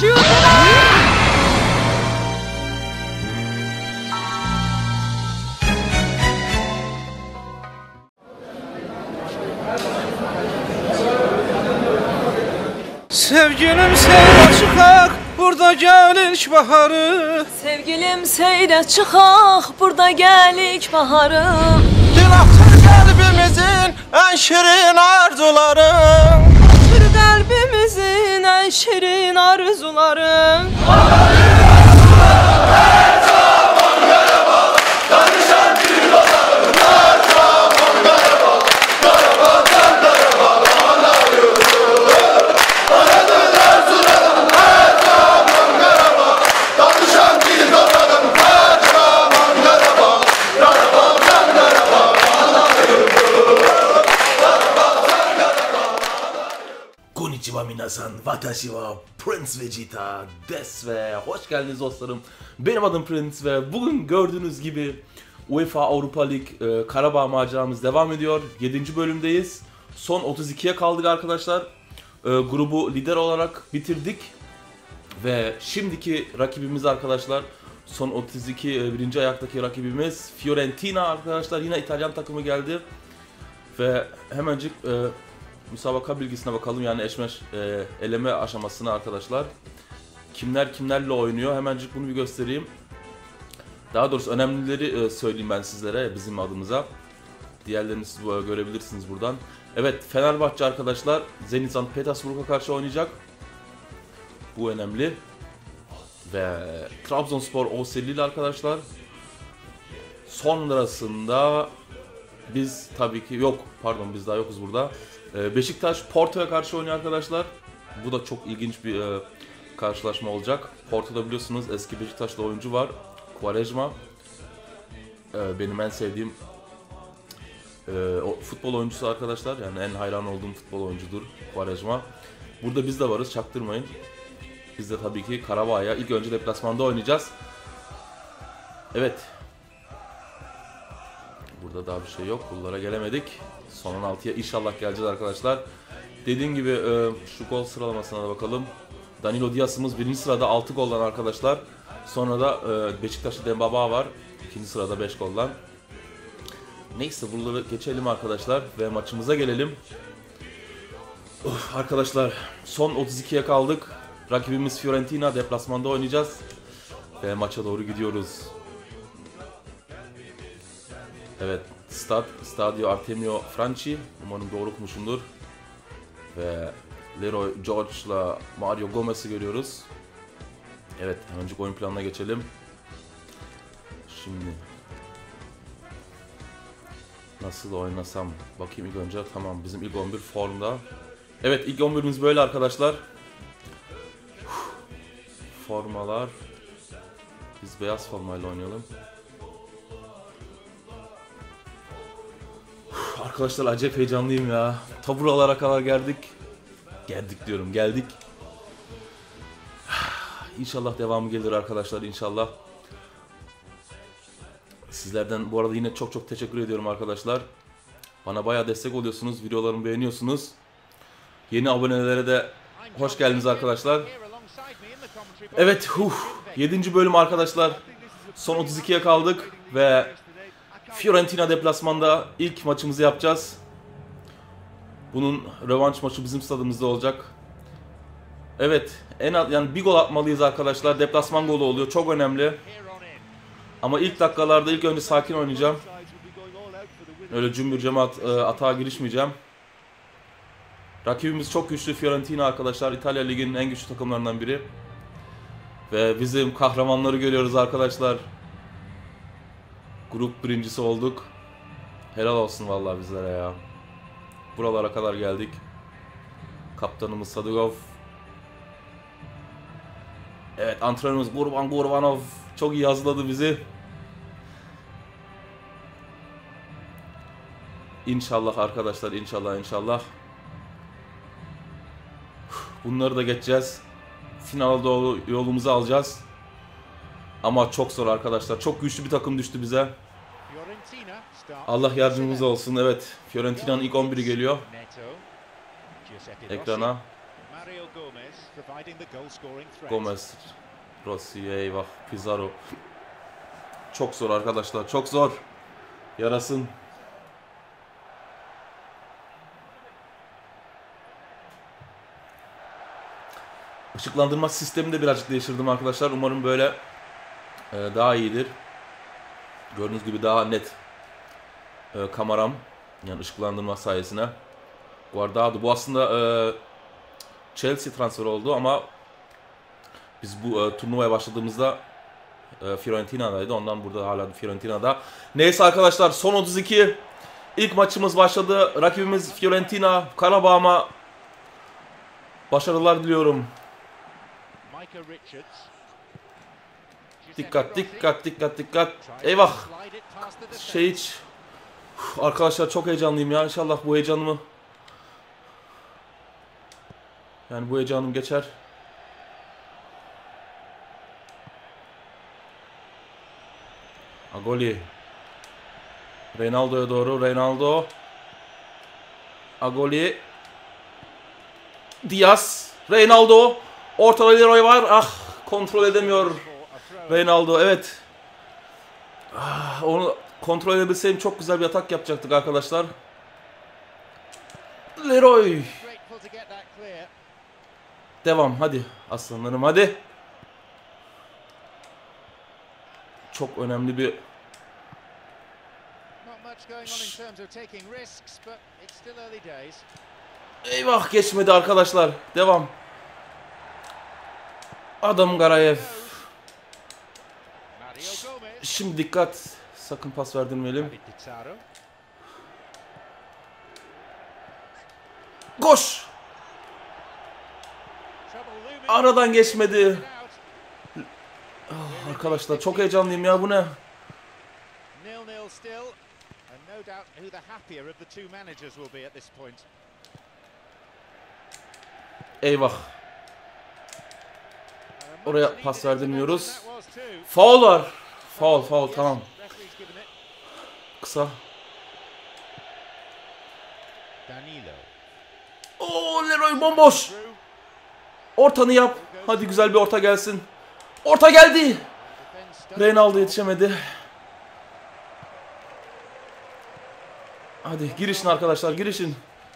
Sevgilim seyre çıkak, burada gel ilk baharı. Sevgilim seyre çıkak, burada gel ilk baharı. Dil atır kalbimizin en şirin arzuları. Atır kalbimizin en şirin arzuları. Konnichiwa minasan, watashi wa Prince Vegeta des ve hoş geldiniz dostlarım. Benim adım Prince ve bugün gördüğünüz gibi UEFA Avrupa Lig Karabağ maceramız devam ediyor. 7. bölümdeyiz. Son 32'ye kaldık arkadaşlar. Grubu lider olarak bitirdik. Ve şimdiki rakibimiz arkadaşlar, son 32 birinci ayaktaki rakibimiz Fiorentina arkadaşlar. Yine İtalyan takımı geldi. Ve hemencik müsabaka bilgisine bakalım, yani eşleş eleme aşamasına arkadaşlar. Kimler kimlerle oynuyor, hemencik bunu bir göstereyim. Daha doğrusu önemlileri söyleyeyim ben sizlere bizim adımıza. Diğerlerini siz görebilirsiniz buradan. Evet, Fenerbahçe arkadaşlar Zenit St. Petersburg'a karşı oynayacak. Bu önemli. Ve Trabzonspor OSL'li arkadaşlar. Sonrasında biz tabii ki biz daha yokuz burada. Beşiktaş Porto'ya karşı oynuyor arkadaşlar. Bu da çok ilginç bir karşılaşma olacak. Porto'da biliyorsunuz eski Beşiktaşlı oyuncu var, Quaresma. Benim en sevdiğim futbol oyuncusu arkadaşlar. Yani en hayran olduğum futbol oyuncudur Quaresma. Burada biz de varız, çaktırmayın. Biz de tabii ki Karabağ'a ilk önce deplasmanda oynayacağız. Evet. Burada daha bir şey yok. Bunlara gelemedik. Son 16'ya inşallah geleceğiz arkadaşlar. Dediğim gibi şu gol sıralamasına da bakalım. Danilo Diaz'ımız 1. sırada 6 goldan arkadaşlar. Sonra da Beşiktaşlı Dembaba var. 2. sırada 5 goldan. Neyse, buraları geçelim arkadaşlar ve maçımıza gelelim. Arkadaşlar son 32'ye kaldık. Rakibimiz Fiorentina, deplasmanda oynayacağız. Ve maça doğru gidiyoruz. Evet, Stadio Artemio Franchi, umarım doğru okumuşumdur. Ve Leroy George'la Mario Gomez'i görüyoruz. Evet, hemencik oyun planına geçelim. Şimdi nasıl oynasam bakayım ilk önce. Tamam, bizim ilk 11 formda. Evet, ilk 11'imiz böyle arkadaşlar. Formalar. Biz beyaz formayla oynayalım. Arkadaşlar acayip heyecanlıyım ya. Ta buralara kadar geldik. Geldik. İnşallah devamı gelir arkadaşlar, inşallah. Sizlerden bu arada yine çok teşekkür ediyorum arkadaşlar. Bana bayağı destek oluyorsunuz. Videolarımı beğeniyorsunuz. Yeni abonelere de hoş geldiniz arkadaşlar. Evet, 7. bölüm arkadaşlar. Son 32'ye kaldık ve Fiorentina deplasmanda ilk maçımızı yapacağız. Bunun rövanş maçı bizim stadımızda olacak. Evet, yani bir gol atmalıyız arkadaşlar. Deplasman golü oluyor, çok önemli. Ama ilk dakikalarda ilk önce sakin oynayacağım. Öyle cümbür cemaat atağa girişmeyeceğim. Rakibimiz çok güçlü, Fiorentina arkadaşlar. İtalya Ligi'nin en güçlü takımlarından biri. Ve bizim kahramanları görüyoruz arkadaşlar. Grup birincisi olduk. Helal olsun vallahi bizlere ya. Buralara kadar geldik. Kaptanımız Sadugov. Evet, antrenörümüz Gurbanov çok iyi hazırladı bizi. İnşallah arkadaşlar, inşallah. Bunları da geçeceğiz. Finale doğru yolumuzu alacağız. Ama çok zor arkadaşlar. Çok güçlü bir takım düştü bize. Allah yardımcımız olsun. Evet, Fiorentina'nın ilk 11'i geliyor ekrana. Mario Gomez providing the goal scoring threat. Gomez. Rossi, eyvah. Pizarro. Çok zor arkadaşlar. Çok zor. Yarasın. Işıklandırma sistemini de birazcık değiştirdim arkadaşlar. Umarım böyle daha iyidir. Gördüğünüz gibi daha net kameram. Yani ışıklandırma sayesinde. Guardado. Bu aslında Chelsea transferi oldu ama biz bu turnuvaya başladığımızda Fiorentina'daydı. Ondan burada hala Fiorentina'da. Neyse arkadaşlar, son 32. İlk maçımız başladı. Rakibimiz Fiorentina. Karabağ'a başarılar diliyorum. Dikkat, dikkat, dikkat, dikkat. Eyvah. Hiç. Arkadaşlar çok heyecanlıyım ya. İnşallah bu heyecanımı, yani bu heyecanım geçer. Agoli. Reynaldo'ya doğru. Reynaldo. Agoli. Diaz. Reynaldo. Ortada Leroy var. Ah, kontrol edemiyor Reynaldo. Evet. Ah, onu kontrol edebilseydim çok güzel bir atak yapacaktık arkadaşlar. Leroy. Devam hadi aslanlarım, hadi. Çok önemli bir... Eyvah, geçmedi arkadaşlar. Devam. Adam Garayev. Şimdi dikkat. Sakın pas verdirmeyelim. Koş. Aradan geçmedi. Oh, arkadaşlar çok heyecanlıyım ya, bu ne? Eyvah. Oraya pas verdirmiyoruz. Faul var. Faul, faul, tamam. Kısa. Oo, Leroy bomboş. Ortanı yap. Hadi güzel bir orta gelsin. Orta geldi. Reynaldo yetişemedi. Hadi girişin arkadaşlar, girişin.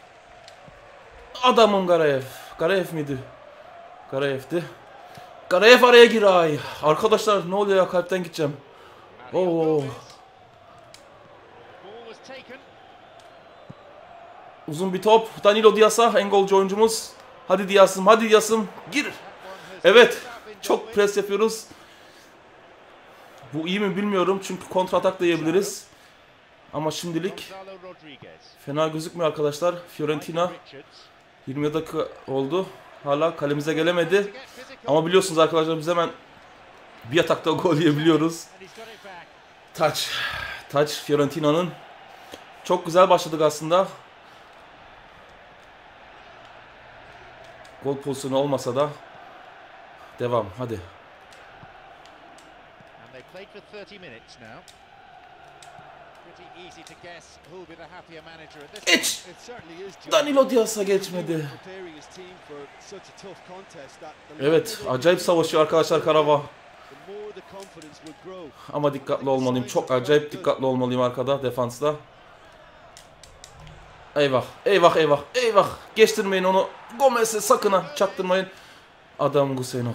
Adamım Garayev. Garayev miydi? Garayev'di. Garayev araya gir ay. Arkadaşlar ne oluyor ya, kalpten gideceğim. Oo. Uzun bir top. Danilo Diaz'a, en golcü oyuncumuz. Hadi Diaz'ım, hadi Diaz'ım. Gir. Evet. Çok pres yapıyoruz. Bu iyi mi bilmiyorum çünkü kontra atak da yiyebiliriz. Ama şimdilik fena gözükmüyor arkadaşlar. Fiorentina 20 dakika oldu. Hala kalemize gelemedi. Ama biliyorsunuz arkadaşlar, biz hemen bir atakta gol yiyebiliyoruz. Taç Fiorentina'nın. Çok güzel başladık aslında. Gol pozisyonu olmasa da devam, hadi. Geç! Danilo Diaz'a geçmedi. Evet, acayip savaşıyor arkadaşlar Karabağ. Ama dikkatli olmalıyım. Çok acayip dikkatli olmalıyım arkada, defansta. Eyvah, eyvah, eyvah, eyvah. Geçtirmeyin onu. Gomez'e sakın ha, çaktırmayın. Adam Gusenov.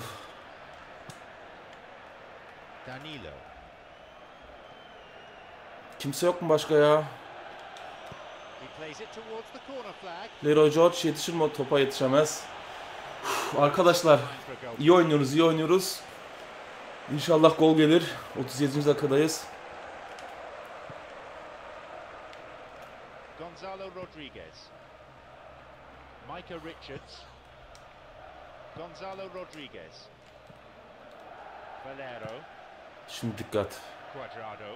Kimse yok mu başka ya? Leroy George yetişir mi? Topa yetişemez. Arkadaşlar iyi oynuyoruz, iyi oynuyoruz. İnşallah gol gelir. 37. dakikadayız. Gonzalo Rodriguez. Micah Richards. Gonzalo Rodriguez. Valero. Şimdi dikkat. Cuadrado.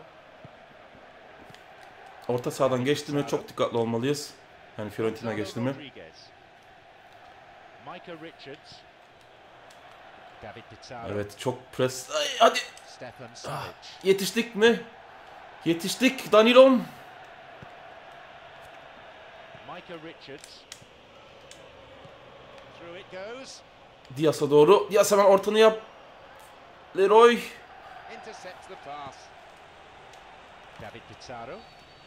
Orta sahadan geçti mi çok dikkatli olmalıyız. Yani Fiorentina geçti mi? Micah Richards. David Pizarro. Evet, çok pres. Ay, hadi. Ah, yetiştik mi? Yetiştik Danilom. Through it goes. Diaz'a doğru. Diaz hemen ortanı yap. Leroy. Intercepts the pass. David Pizarro.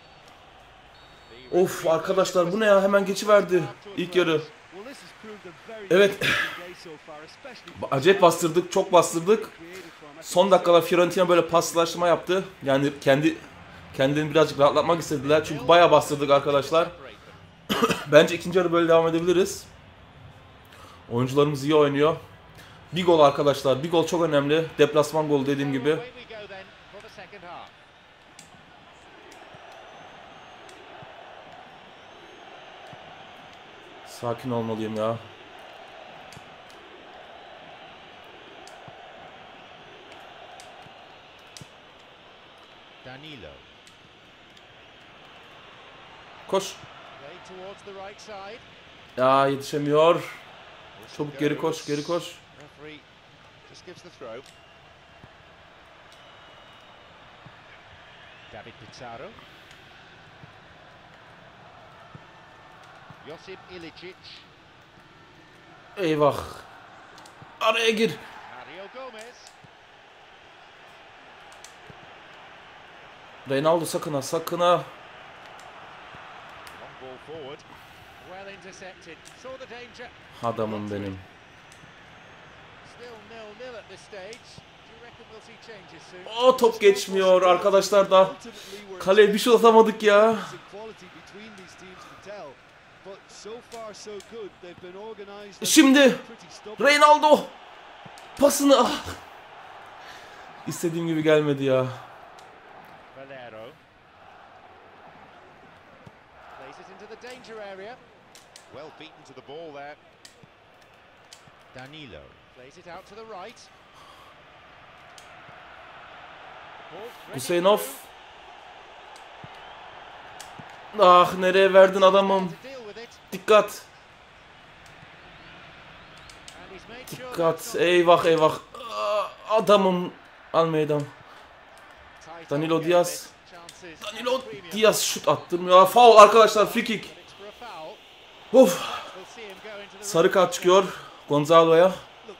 Of arkadaşlar bu ne ya, hemen geçiverdi ilk yarı. Evet. Acayip bastırdık, çok bastırdık. Son dakikada Fiorentina böyle paslaşma yaptı. Yani kendilerini birazcık rahatlatmak istediler. Çünkü bayağı bastırdık arkadaşlar. Bence ikinci yarı böyle devam edebiliriz. Oyuncularımız iyi oynuyor. Bir gol arkadaşlar. Bir gol çok önemli. Deplasman golü dediğim gibi. Sakin olmalıyım ya. Danilo. Koş. Ya yetişemiyor. Çabuk geri koş, geri koş. Referee just gives the throw. David Pizarro. Josip Ilicic. Eyvah. Araya gir. Mario Gomez. Reynaldo sakın ha, sakın ha. Long ball forward. Well intercepted. Saw the danger. Adamım benim. Still 0-0 at this stage. Do you reckon we'll see changes soon? O top geçmiyor arkadaşlar da. Kaleye bir şey atamadık ya. Şimdi Reynaldo pasını İstediğim gibi gelmedi ya. Valero. Plays it into the danger area. Well beaten to the ball there. Danilo plays it out to the right. Hüseyinov. Ah, nereye verdin adamım? Dikkat. Dikkat. Eyvah eyvah. Adamım. Almeida. Danilo Diaz. Danilo Diaz şut attırmıyor. Foul arkadaşlar, free kick. Of. Sarı kart çıkıyor Gonzalo'ya.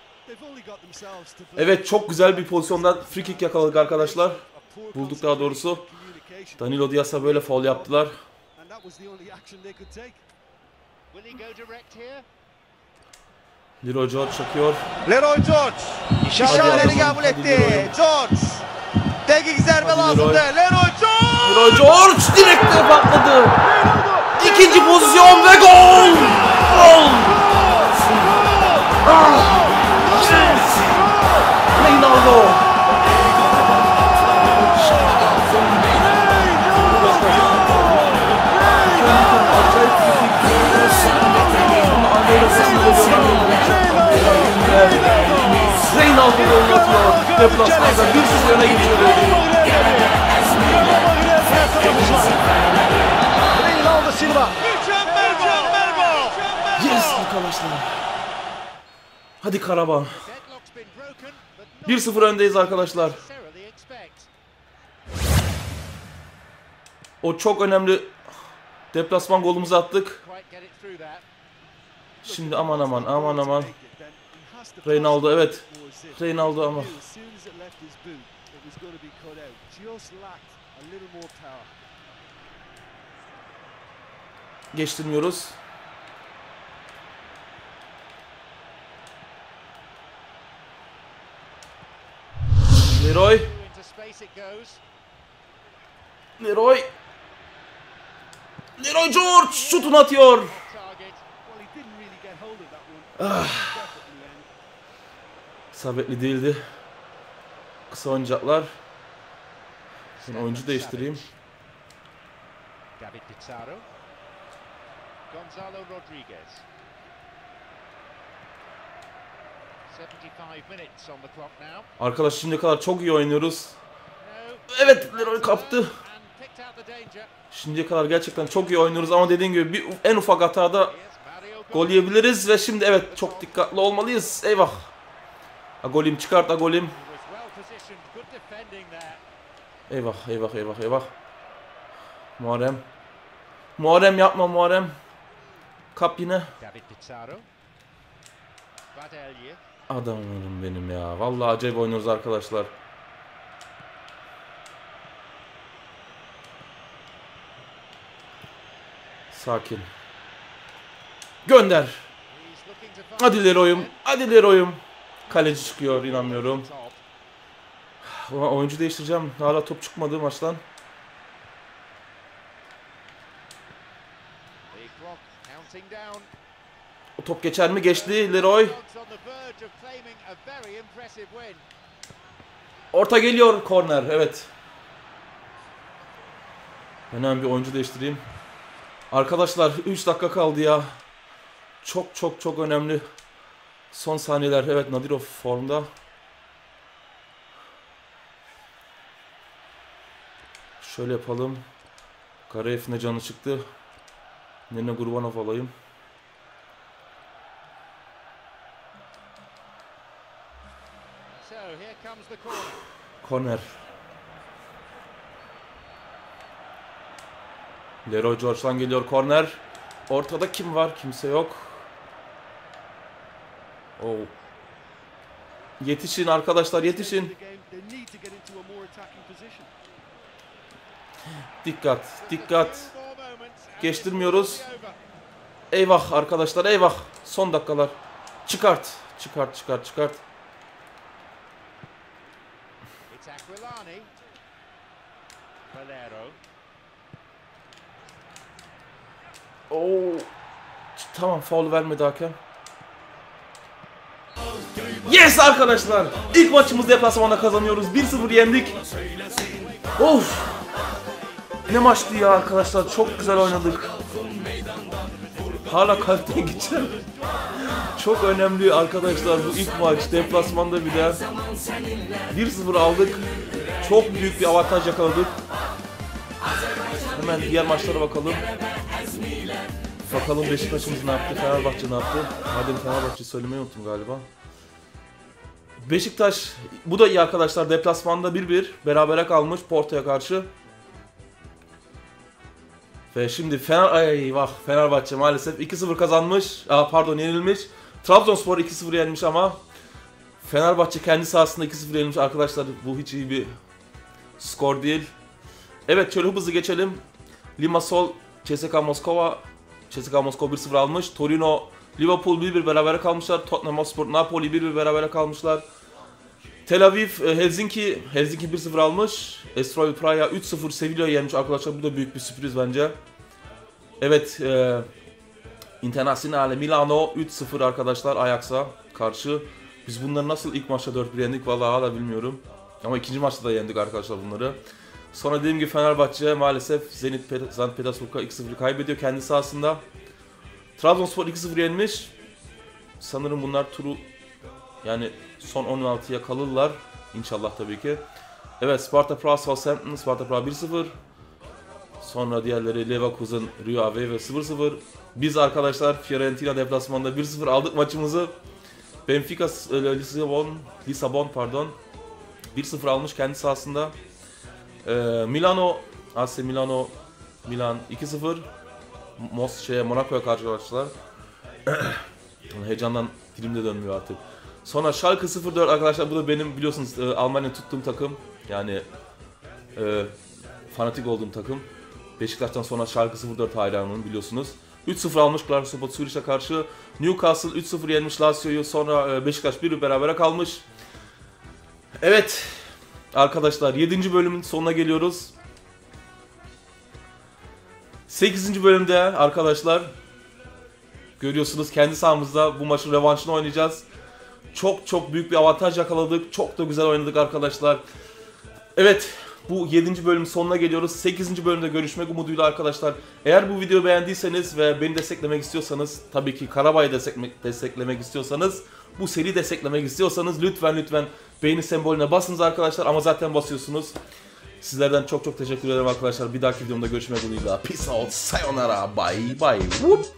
Evet, çok güzel bir pozisyondan free kick yakaladık arkadaşlar. Bulduk daha doğrusu. Danilo Diaz'a böyle foul yaptılar. Leroy George çakıyor. Leroy George işaretleri kabul etti. George teknik zerbe lazımdı. Leroy George. Leroy George direkte patladı. İkinci pozisyon ve gol. Gol. Reynaldo. Reynaldo gol atıyor. Deplasmanda 1-0 öne geçiyor. Reynaldo Silva. Mükemmel gol. Yes arkadaşlar. Hadi Karabağ. 1-0 öndeyiz arkadaşlar. O çok önemli deplasman golümüzü attık. Şimdi aman aman aman aman. Reynaldo, evet. Reynaldo ama. Geçtirmiyoruz. Leroy. Leroy. Leroy George şutunu atıyor. İsabetli değildi. Kısa oynayacaklar. Ben oyuncu değiştireyim. David Pizarro. Gonzalo Rodriguez. 75 minutes on the clock now. Arkadaş şimdiye kadar çok iyi oynuyoruz. Evet, Leroy kaptı. Şimdiye kadar gerçekten çok iyi oynuyoruz ama dediğim gibi en ufak hatada gol yiyebiliriz ve şimdi evet çok dikkatli olmalıyız. Eyvah. Agolim çıkart Agolim. Eyvah eyvah eyvah eyvah. Muharrem. Muharrem yapma Muharrem. Kap yine. Badelje. Adamlarım benim ya. Vallahi acayip oynuyoruz arkadaşlar. Sakin. Gönder. He's looking to find Hadi Leroy'um. Hadi Leroy'um. Kaleci çıkıyor, inanmıyorum. Ulan oyuncu değiştireceğim. Hala top çıkmadı maçtan. The clock counting down. O top geçer mi? Geçti Leroy. Dogs on the verge of claiming a very impressive win. Orta geliyor. Korner. Evet. Hemen bir oyuncu değiştireyim. Arkadaşlar 3 dakika kaldı ya. Çok önemli. Son saniyeler. Evet, Nadirov formda. Şöyle yapalım. Karayev'in de canı çıktı. Nene Gurbanov alayım. So here comes the corner. Korner. Leroy George'dan geliyor korner. Ortada kim var? Kimse yok. Oh. Yetişin arkadaşlar, yetişin. Dikkat, dikkat. Two more moments and Geçtirmiyoruz. this will be over. Eyvah arkadaşlar, eyvah. Son dakikalar. Çıkart. Çıkart. It's Aquilani. Valero. Oo. Tamam, faul vermedi hakem. Yes arkadaşlar. İlk maçımızda deplasmanda kazanıyoruz. 1-0 yendik. Of. Ne maçtı ya arkadaşlar. Çok güzel oynadık. Hala kalpten geçer. Çok önemli arkadaşlar bu ilk maç. Deplasmanda bir de 1-0 aldık. Çok büyük bir avantaj yakaladık. Hemen diğer maçlara bakalım. Bakalım Beşiktaş'ımız ne yaptı, Fenerbahçe ne yaptı? Hadi Fenerbahçe söylemeyi unuttum galiba. Beşiktaş, bu da iyi arkadaşlar. Deplasmanda 1-1 berabere kalmış Porto'ya karşı. Ve şimdi Fenerbahçe maalesef 2-0 kazanmış. Yenilmiş. Trabzonspor 2-0 yenmiş ama Fenerbahçe kendi sahasında 2-0 yenilmiş arkadaşlar. Bu hiç iyi bir skor değil. Evet, şöyle hızlı geçelim. Limassol, CSKA Moskova 1-0 almış. Torino, Liverpool 1-1 berabere kalmışlar. Tottenham Hotspur, Napoli 1-1 berabere kalmışlar. Tel Aviv, Helsinki 1-0 almış. Estoril Praha 3-0 Sevilla'yı yenmiş arkadaşlar. Bu da büyük bir sürpriz bence. Evet, Internazionale Milano 3-0 arkadaşlar Ajax'a karşı. Biz bunları nasıl ilk maçta 4-1 yendik vallahi hala bilmiyorum. Ama ikinci maçta da yendik arkadaşlar bunları. Sonra dediğim gibi Fenerbahçe maalesef Zenit St. Petersburg'a 2-0 kaybediyor kendi sahasında. Trabzonspor 2-0 yenmiş. Sanırım bunlar turu yani son 16'ya kalırlar. İnşallah tabii ki. Evet, Sparta Praha Southampton, Sparta Praha 1-0. Sonra diğerleri Leverkusen, Rio Ave ve 0-0. Biz arkadaşlar Fiorentina deplasmanında 1-0 aldık maçımızı. Benfica Lisabon 1-0 almış kendi sahasında. AC Milan 2-0 Monaco'ya karşı arkadaşlar. Heyecandan dilimde dönmüyor artık. Sonra Schalke 04 arkadaşlar, bu da benim biliyorsunuz Almanya tuttuğum takım. Yani fanatik olduğum takım. Beşiktaş'tan sonra Schalke 04 hayranım biliyorsunuz. 3-0 almış Glasgow Zürich'e karşı. Newcastle 3-0 yenmiş Lazio'yu. Sonra Beşiktaş 1-1 berabere kalmış. Evet arkadaşlar, 7. bölümün sonuna geliyoruz. 8. bölümde arkadaşlar görüyorsunuz kendi sahamızda bu maçın revanşını oynayacağız. Çok büyük bir avantaj yakaladık. Çok da güzel oynadık arkadaşlar. Evet, bu 7. bölümün sonuna geliyoruz. 8. bölümde görüşmek umuduyla arkadaşlar. Eğer bu videoyu beğendiyseniz ve beni desteklemek istiyorsanız, tabii ki Karabağ'ı desteklemek istiyorsanız, bu seri desteklemek istiyorsanız lütfen beğeni sembolüne basınız arkadaşlar, ama zaten basıyorsunuz. Sizlerden çok teşekkür ederim arkadaşlar. Bir dahaki videomda görüşmek umuduyla. Peace out, sayonara, bye bye. Whoop.